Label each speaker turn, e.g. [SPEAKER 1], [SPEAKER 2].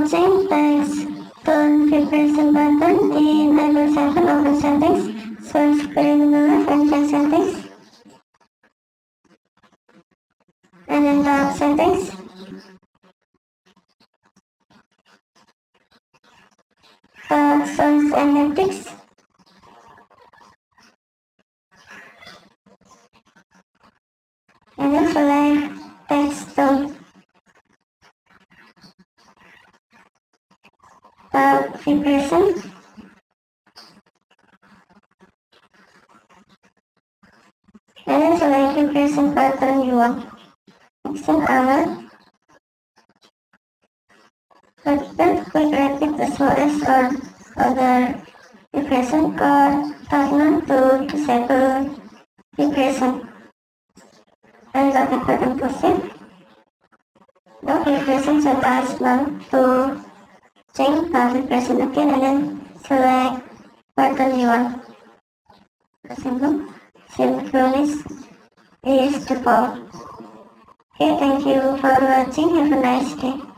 [SPEAKER 1] change text tone vibration button in Enable 7 Open Settings, Source Screen Left and Change Settings, and then Lock Settings. Source Analytics. And then select text tone. Vibration. And then select vibration pattern you want. Action hour. Quick repeat as well as or other vibration or turn to disable vibration. And lock it button push. Lock vibration set as well to change vibration again and then select button you want. For example, synchronize is default. Okay, thank you for watching. Have a nice day.